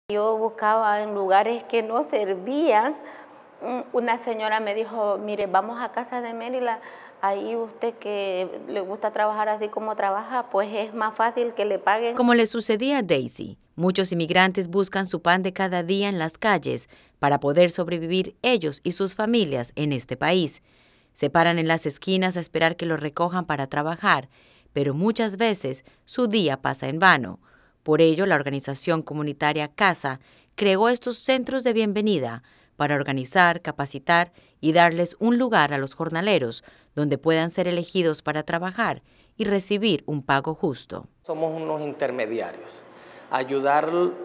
Yo buscaba en lugares que no servían. Una señora me dijo, mire, vamos a casa de Mérida, ahí usted que le gusta trabajar así como trabaja, pues es más fácil que le paguen. Como le sucedía a Daisy, muchos inmigrantes buscan su pan de cada día en las calles para poder sobrevivir ellos y sus familias en este país. Se paran en las esquinas a esperar que los recojan para trabajar, pero muchas veces su día pasa en vano. Por ello, la organización comunitaria CASA creó estos centros de bienvenida para organizar, capacitar y darles un lugar a los jornaleros donde puedan ser elegidos para trabajar y recibir un pago justo. Somos unos intermediarios. Ayudar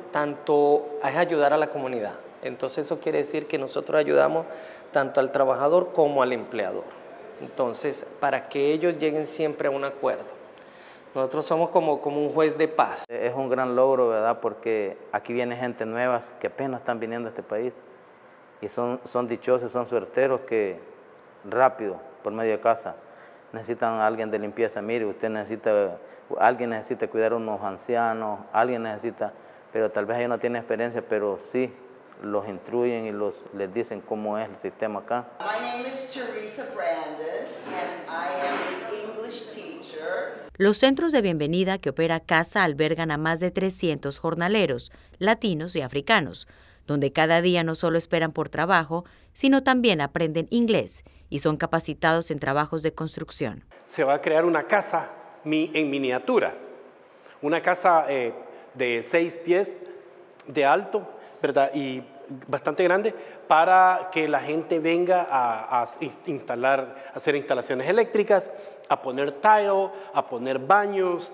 es ayudar a la comunidad. Entonces eso quiere decir que nosotros ayudamos tanto al trabajador como al empleador. Entonces, para que ellos lleguen siempre a un acuerdo. Nosotros somos como un juez de paz. Es un gran logro, ¿verdad? Porque aquí viene gente nueva que apenas están viniendo a este país y son dichosos, son suerteros que rápido, por medio de casa, necesitan a alguien de limpieza. Mire, alguien necesita cuidar a unos ancianos, alguien necesita, pero tal vez ellos no tienen experiencia, pero sí los instruyen y les dicen cómo es el sistema acá. My name is Teresa Brandon and I am the English teacher. Los centros de bienvenida que opera CASA albergan a más de 300 jornaleros, latinos y africanos, donde cada día no solo esperan por trabajo, sino también aprenden inglés y son capacitados en trabajos de construcción. Se va a crear una casa en miniatura, una casa de 6 pies de alto, ¿verdad? Y bastante grande, para que la gente venga a hacer instalaciones eléctricas, a poner tile, a poner baños,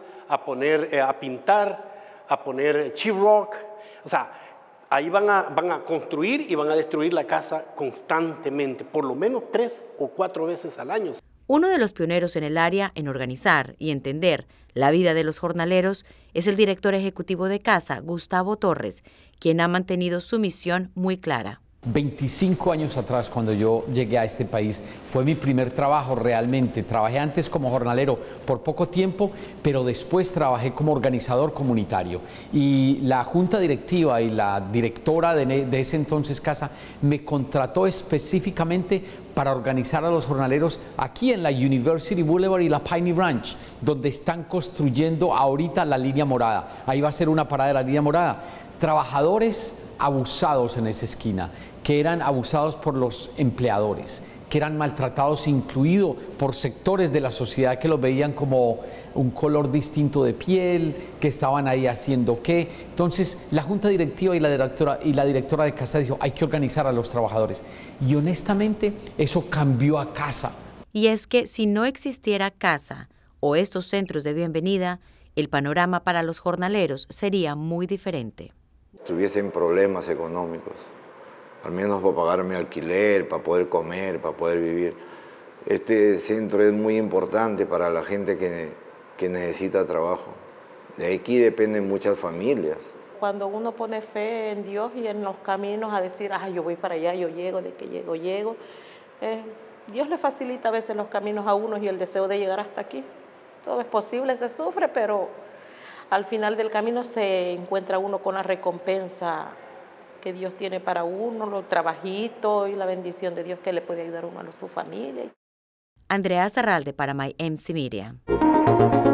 a pintar, a poner sheetrock. O sea, ahí van a construir y van a destruir la casa constantemente, por lo menos 3 o 4 veces al año. Uno de los pioneros en el área en organizar y entender la vida de los jornaleros es el director ejecutivo de CASA, Gustavo Torres, quien ha mantenido su misión muy clara. 25 años atrás, cuando yo llegué a este país, fue mi primer trabajo realmente. Trabajé antes como jornalero por poco tiempo, pero después trabajé como organizador comunitario. Y la junta directiva y la directora de ese entonces CASA me contrató específicamente para organizar a los jornaleros aquí en la University Boulevard y la Piney Ranch, donde están construyendo ahorita la línea morada. Ahí va a ser una parada de la línea morada. Trabajadores abusados en esa esquina, que eran abusados por los empleadores, que eran maltratados incluido por sectores de la sociedad que los veían como un color distinto de piel, que estaban ahí haciendo qué. Entonces la junta directiva y la directora de CASA dijo, hay que organizar a los trabajadores. Y honestamente eso cambió a CASA. Y es que si no existiera CASA o estos centros de bienvenida, el panorama para los jornaleros sería muy diferente. Tuviesen problemas económicos, al menos para pagar mi alquiler, para poder comer, para poder vivir. Este centro es muy importante para la gente que necesita trabajo. De aquí dependen muchas familias. Cuando uno pone fe en Dios y en los caminos a decir, yo voy para allá, yo llego, de que llego, Dios le facilita a veces los caminos a uno y el deseo de llegar hasta aquí. Todo es posible, se sufre, pero al final del camino se encuentra uno con la recompensa que Dios tiene para uno, los trabajitos y la bendición de Dios que le puede ayudar a uno a su familia. Andrea Zarralde para My MC Media.